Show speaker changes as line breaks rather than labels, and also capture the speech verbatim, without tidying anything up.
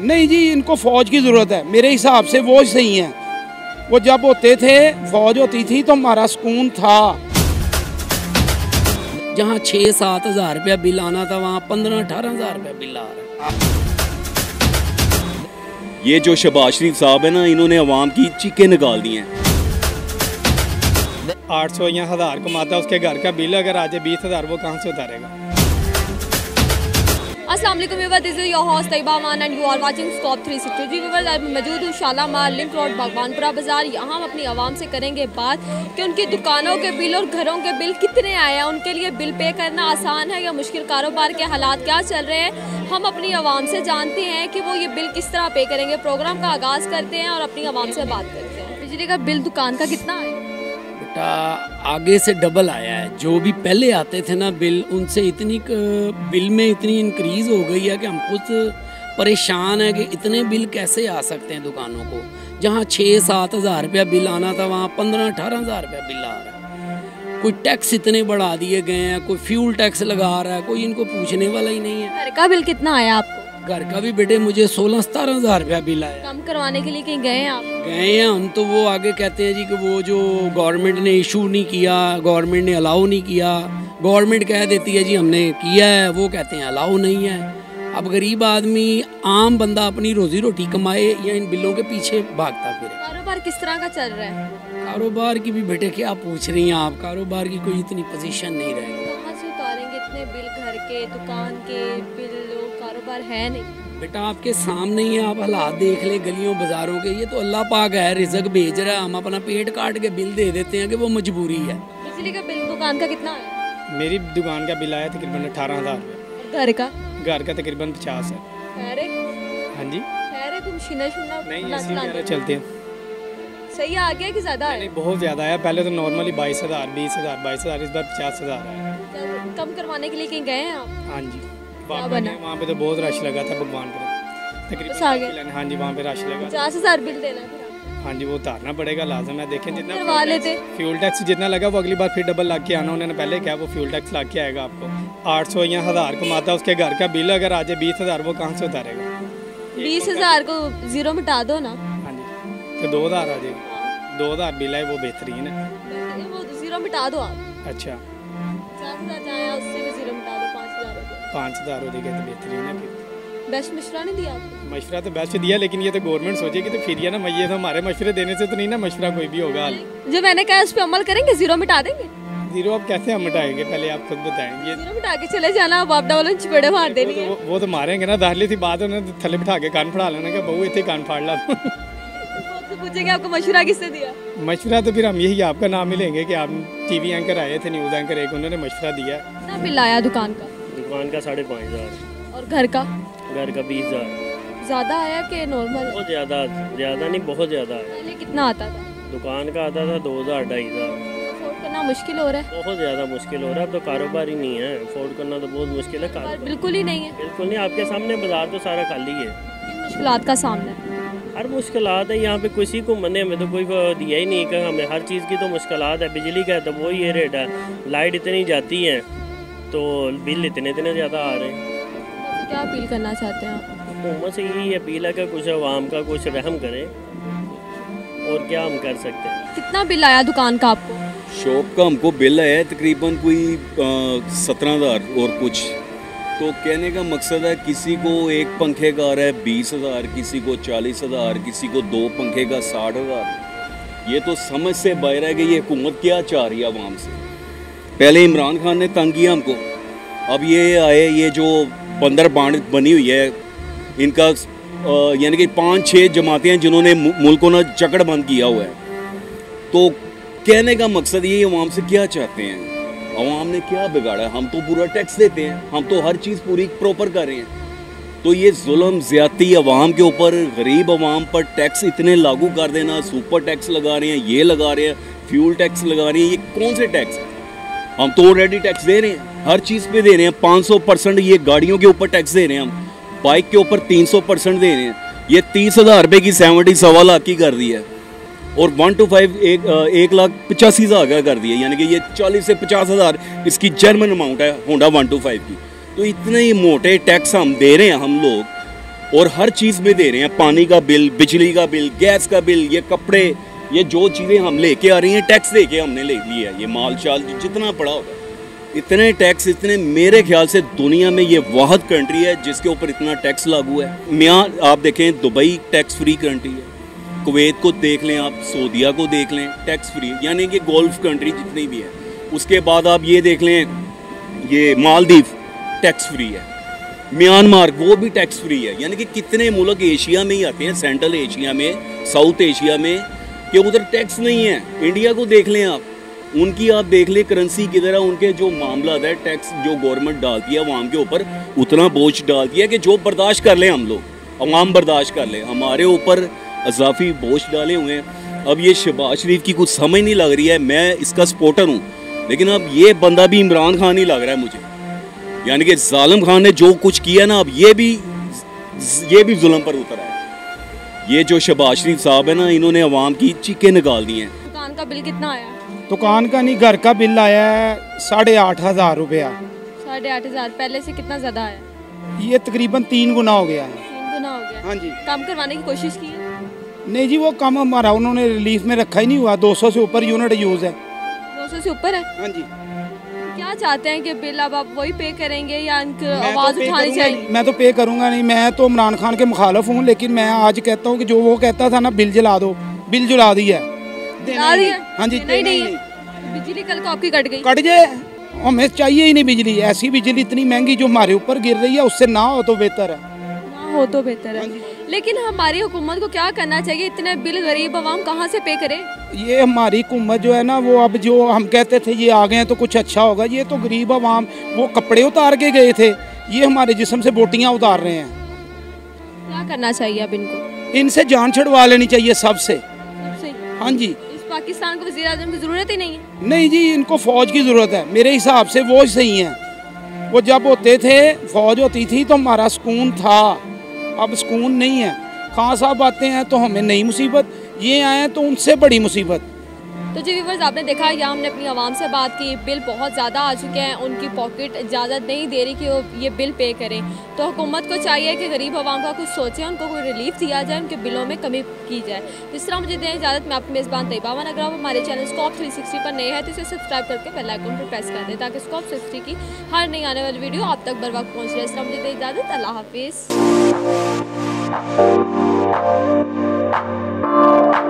नहीं जी, इनको फौज की ज़रूरत है, मेरे हिसाब से वो सही हैं। वो जब होते थे, फौज होती थी तो हमारा सुकून था।
जहाँ छः सात हज़ार रुपया बिल आना था वहाँ पंद्रह अठारह हज़ार रुपया बिल आ रहा है।
ये जो शहबाज शरीफ साहब है ना, इन्होंने अवाम की चीखें निकाल दी हैं।
आठ सौ या हज़ार कमाता है, उसके घर का बिल अगर आ जाए बीस हज़ार, वो कहाँ से उतारेगा।
अस्सलाम वालेकुम viewers, this is your host Tayyaba Maan and you are watching scope three sixty. जी व्यूअर्स, आज मौजूद हूँ शालामार लिंक रोड भगवानपुरा बाज़ार। यहाँ हम अपनी आवाम से करेंगे बात कि उनकी दुकानों के बिल और घरों के बिल कितने आए हैं, उनके लिए बिल पे करना आसान है या मुश्किल, कारोबार के हालात क्या चल रहे हैं, हम अपनी आवाम से जानते हैं कि वो ये बिल किस तरह पे करेंगे। प्रोग्राम का आगाज़ करते हैं और अपनी आवाम से बात करते हैं। बिजली का बिल दुकान का कितना है?
बेटा आगे से डबल आया है। जो भी पहले आते थे ना बिल, उनसे इतनी बिल में इतनी इंक्रीज़ हो गई है कि हम खुद परेशान है कि इतने बिल कैसे आ सकते हैं दुकानों को। जहाँ छः सात हज़ार रुपया बिल आना था वहाँ पंद्रह अठारह हज़ार रुपया बिल आ रहा है। कोई टैक्स इतने बढ़ा दिए गए हैं, कोई फ्यूल टैक्स लगा रहा है, कोई इनको पूछने वाला ही नहीं है।
घर का बिल कितना आया आपको?
घर का भी बेटे मुझे सोलह सतारह हज़ार रुपया बिल आया।
कम करवाने के लिए कहीं गए हैं आप?
गए हैं हम तो। वो आगे कहते हैं जी कि वो जो गवर्नमेंट ने इशू नहीं किया, गवर्नमेंट ने अलाउ नहीं किया। गवर्नमेंट कह देती है जी हमने किया है, वो कहते हैं अलाउ नहीं है। अब गरीब आदमी, आम बंदा अपनी रोजी रोटी कमाए या इन बिलों के पीछे भागता फिरे।
कारोबार किस तरह का चल रहा है?
कारोबार की भी बेटे क्या पूछ रही हैं आप, कारोबार की कोई इतनी पोजीशन नहीं रहेगी।
कहाँ से उतारेंगे इतने बिल? घर के, दुकान के बिल, कारोबार है नहीं।
बेटा आपके सामने ही है, आप हालात देख ले गलियों बाजारों के। ये तो अल्लाह पाक है, रिज़्क भेज रहा है, हम अपना पेट काट के बिल दे देते हैं कि वो मजबूरी है।
बिजली का बिल दुकान का कितना है?
मेरी दुकान का बिल आया तकरीबन अठारह हज़ार रुपये।
घर का?
घर का तकरीबन पचास है।
खैरे?
हाँ जी,
खैरे तुम शिना शुना
नहीं ऐसे ही चलते हैं।
सही आ गया कि ज़्यादा है?
नहीं, बहुत ज़्यादा आया। पहले तो नॉर्मली बाईस हज़ार बीस हज़ार बाईस हज़ार इस बार पचास हज़ार आया।
कम करवाने के लिए कहीं गए हैं आप?
हाँ जी,
बना?
वहाँ पे तो बहुत रश लगा था भगवानपुर तकरीबन। हाँ जी, वहाँ पे रश लगा।
पचास हज़ार बिल देना फिर?
हाँ जी, वो उतारना पड़ेगा, लाजम है। देखें जितना
करवा लेते।
फ्यूल टैक्स जितना लगा वो अगली बार फिर डबल ला के आना। उन्होंने पहले क्या वो फ्यूल टैक्स ला के आएगा आपको। आठ सौ या हज़ार कमाता है, उसके घर का बिल अगर आ जाए बीस हज़ार, वो कहाँ से उतारेगा।
बीस हज़ार को जीरो मिटा दो ना।
हाँ जी, तो दो हज़ार आ जाएगी। दो हज़ार बिल है, वो बेहतरीन है।
वो जीरो मिटा दो आप।
अच्छा,
पचास हज़ार जाए उससे भी जीरो मिटा दो, पाँच हज़ार हो गया।
पाँच हज़ार हो जाएगा तो बेहतरीन है।
बेस्ट मशवरा नहीं दिया आपको?
मशवरा तो बेस्ट दिया, लेकिन ये तो गवर्नमेंट सोचेगी तो फिर ये ना, ये तो हमारे मशवरे देने से तो नहीं ना मशवरा कोई भी होगा।
जो मैंने कहा उस पर अमल करेंगे, जीरो मिटा देंगे?
जीरो आप कैसे हम मिटाएंगे, पहले आप खुद बताएंगे।
जीरो मिटा के चले जाना, बापडा वालों चिपड़े मार देनी है।
वो, वो तो मारेंगे ना, दाखिली सी बात है, थले बिठा के कान फाड़ लेना, बहू इतने कान फाड़ ला।
तो पूछेंगे आपको मशवरा किससे दिया?
मशवरा तो फिर हम यही आपका नाम ही लेंगे कि आप टीवी एंकर आए थे, न्यूज़ एंकर, एक उन्होंने मशवरा दिया।
कितना बिल आया दुकान का?
दुकान का साढ़े पाँच हज़ार।
और घर का?
घर का बीस हज़ार।
ज़्यादा आया कि नॉर्मल?
बहुत ज़्यादा, ज़्यादा नहीं, बहुत ज़्यादा आया।
पहले कितना आता था?
दुकान का आता था दो हज़ार ढाई हज़ार।
अफोर्ड करना मुश्किल हो रहा है?
बहुत ज़्यादा मुश्किल हो रहा है। अब तो कारोबार ही नहीं है, अफोर्ड करना तो बहुत मुश्किल है।
कारोबार बिल्कुल ही नहीं है?
बिल्कुल नहीं, आपके सामने बाजार तो सारा खाली है।
किन मुश्किलात का सामना है?
हर मुश्किलात है यहाँ पे, किसी को मरने में तो कोई दिया ही नहीं कि हमें हर चीज़ की तो मुश्किलात है। बिजली का तो वही ये रेट है, लाइट इतनी जाती है तो बिल इतने इतने ज़्यादा आ रहे हैं।
तो क्या अपील करना चाहते हैं आप?
हुकूमत से यही अपील है कि कुछ अवाम का कुछ रहम करें, और क्या हम कर सकते हैं।
कितना बिल आया दुकान का आपको?
शॉप का हमको बिल है तकरीबन कोई सत्रह हज़ार और कुछ। तो कहने का मकसद है, किसी को एक पंखे का आ रहा है बीस हज़ार, किसी को चालीस हज़ार, किसी को दो पंखे का साठ हज़ार। ये तो समझ से बाहर है कि ये हुकूमत क्या चाह रही है आवाम से। पहले इमरान खान ने तंग किया हमको, अब ये आए, ये जो बंदर बांड बनी हुई है इनका, यानी कि पाँच छः जमातें हैं जिन्होंने मुल्क को ना चकड़ बंद किया हुआ है। तो कहने का मकसद ये अवाम से क्या चाहते हैं, अवाम ने क्या बिगाड़ा? हम तो पूरा टैक्स देते हैं, हम तो हर चीज़ पूरी प्रॉपर कर रहे हैं। तो ये जुल्म ज़्यादती अवाम के ऊपर, गरीब अवाम पर टैक्स इतने लागू कर देना, सुपर टैक्स लगा रहे हैं, ये लगा रहे हैं, फ्यूल टैक्स लगा रहे हैं, ये कौन से टैक्स हैं? हम तो ऑलरेडी टैक्स दे रहे हैं, हर चीज़ पे दे रहे हैं। पाँच सौ परसेंट ये गाड़ियों के ऊपर टैक्स दे रहे हैं, हम बाइक के ऊपर तीन सौ परसेंट दे रहे हैं। ये तीस हज़ार रुपये की सेवेंटी सवा लाख की कर दी है, और वन टू फाइव एक एक लाख पचासी हज़ार का कर दिया, यानी कि ये चालीस से पचास हज़ार इसकी जर्मन अमाउंट है होंडा वन टू फाइव की। तो इतने ही मोटे टैक्स हम दे रहे हैं हम लोग, और हर चीज़ में दे रहे हैं, पानी का बिल, बिजली का बिल, गैस का बिल, ये कपड़े, ये जो चीज़ें हम लेके आ रही हैं टैक्स दे के हमने ले लिया है। ये माल चाल जितना पड़ा होगा इतने टैक्स, इतने, मेरे ख्याल से दुनिया में ये वाहिद कंट्री है जिसके ऊपर इतना टैक्स लागू है। मियाँ आप देखें दुबई टैक्स फ्री कंट्री है, कुवैत को देख लें आप, सऊदीया को देख लें टैक्स फ्री, यानी कि गोल्फ कंट्री जितनी भी है। उसके बाद आप ये देख लें ये मालदीव टैक्स फ्री है, म्यांमार वो भी टैक्स फ्री है। यानी कि कितने मुल्क एशिया में ही आते हैं, सेंट्रल एशिया में, साउथ एशिया में, कि उधर टैक्स नहीं है। इंडिया को देख लें आप, उनकी आप देख लें करेंसी की तरह, उनके जो मामला है टैक्स जो गवर्नमेंट डालती है अवाम के ऊपर उतना बोझ डालती है कि जो बर्दाश्त कर लें हम लोग, अवाम बर्दाश्त कर लें, हमारे ऊपर अजाफी बोझ डाले हुए हैं। अब ये शहबाज शरीफ की कुछ समझ नहीं लग रही है, मैं इसका सपोर्टर हूँ, लेकिन अब ये बंदा भी इमरान खान ही लग रहा है मुझे। यानी कि जालिम खान ने जो कुछ किया ना, अब ये भी ये भी जुल्म पर उतर है। ये जो शहबाज शरीफ साहब है ना, इन्होंने अवाम की चीखें निकाल दी हैं।
दुकान का बिल कितना आया?
दुकान का नहीं, घर का बिल आया है साढ़े आठ हज़ार रुपया।
साढ़े आठ हज़ार पहले से कितना ज़्यादा आया?
ये तकरीबन तीन गुना हो गया है।
तीन गुना हो गया?
हाँ जी।
कम करवाने की कोशिश की है?
नहीं जी, वो कम हमारा उन्होंने रिलीफ में रखा ही नहीं हुआ, दो सौ से ऊपर यूनिट यूज़ है।
दो सौ से ऊपर है?
हाँ जी।
क्या चाहते हैं कि बिल अब आप वही पे करेंगे या इनकी
मैं
आवाज़
तो पे
उठानी
करूंगा
चाहिए?
ही- मैं तो पे करूंगा नहीं, मैं तो इमरान खान के मुखालफ हूँ, लेकिन मैं आज कहता हूँ कि जो वो कहता था ना बिल जला दो, बिल जला दिया है।
जला दिया?
हाँ जी,
देना ही
देना ही
नहीं है। बिजली कल को आपकी कट गई?
कट जाए, हमें चाहिए ही नहीं बिजली। ऐसी बिजली इतनी महंगी जो हमारे ऊपर गिर रही है, उससे ना हो तो बेहतर है।
ना हो तो बेहतर है, लेकिन हमारी हुकूमत को क्या करना चाहिए? इतने बिल गरीब आवाम कहाँ से पे करे?
ये हमारी हुकूमत जो है ना, वो अब जो हम कहते थे ये आ गए हैं तो कुछ अच्छा होगा, ये तो गरीब आवाम, वो कपड़े उतार के गए थे, ये हमारे जिस्म से बोटियाँ उतार रहे हैं।
क्या करना चाहिए अब इनको?
इनसे जान छुड़वा लेनी चाहिए सबसे।
सबसे?
हाँ जी।
इस पाकिस्तान को वज़ीर आज़म की ज़रूरत ही नहीं है?
नहीं जी, इनको फौज की ज़रूरत है, मेरे हिसाब से वो सही हैं। वो जब होते थे, फौज होती थी तो हमारा सुकून था, अब सुकून नहीं है। खान साहब आते हैं तो हमें नई मुसीबत, ये आए हैं तो उनसे बड़ी मुसीबत।
तो जी व्यूअर्स, आपने देखा यहाँ हमने अपनी आवाम से बात की, बिल बहुत ज़्यादा आ चुके हैं, उनकी पॉकेट इजाज़त नहीं दे रही कि वो ये बिल पे करें। तो हुकूमत को चाहिए कि गरीब आवाम का कुछ सोचें, उनको कोई रिलीफ दिया जाए, उनके बिलों में कमी की जाए। इस तरह मुझे दें इजाज़त, मैं आपकी मेज़बान तैयबा अमान। अगर आप हमारे चैनल स्कॉप थ्री सिक्सटी पर नए हैं तो इसे सब्सक्राइब करके बेल आइकन पर प्रेस कर दें ताकि स्कॉप थ्री सिक्सटी की हर नई आने वाली वीडियो आप तक बर वक्त पहुँच रहे। इस तरह मुझे दें इजाज़त, अल्लाह हाफिज़।